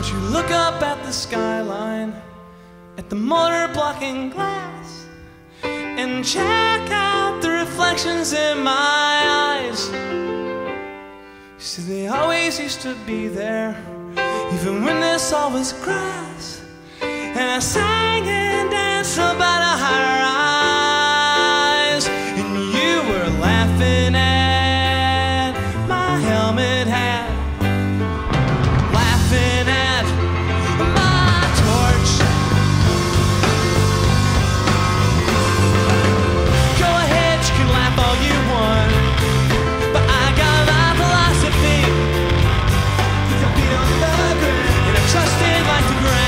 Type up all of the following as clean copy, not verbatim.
Won't you look up at the skyline, at the motor blocking glass, and check out the reflections in my eyes? You see, they always used to be there, even when this all was grass. And I sang and danced about a higher rise, and you were laughing at my helmet hat, laughing at my torch. Go ahead, you can laugh all you want, but I got my philosophy. With a beat on the ground, and I trust it like the ground.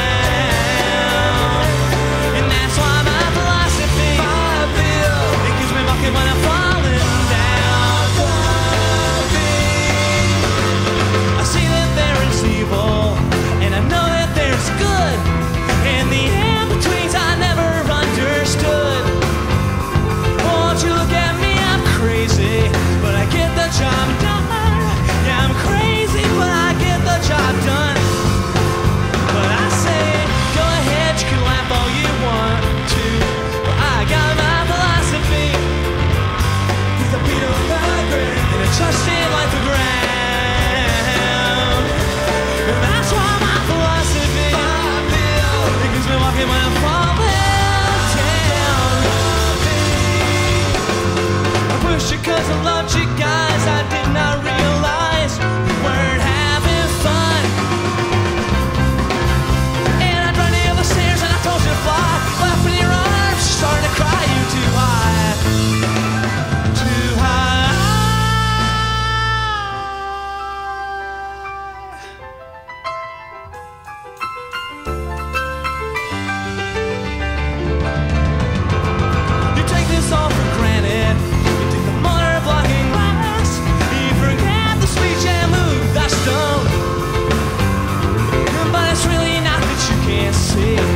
And that's why my philosophy, it keeps me walking when I'm falling down. I see that there is evil, and I know that there's good, and the in-betweens I never understood. Won't you look at me, I'm crazy, but I get the job done. Yeah, I'm crazy, but I get the job done. But I say, go ahead, you can laugh all you want to, but I got my philosophy. With a beat on the ground, and I trust it like the ground. And that's why my philosophy, it keeps me walking when I'm falling down. I pushed you 'cause I loved you guys. I did not realize we weren't having fun. And I ran down the stairs and I told you to fly. Left in your arms, you started to cry. You too high, too high. You take this all for granted. You take the motor blocking glass. You forget the speech and move the stone. But it's really not that you can't see.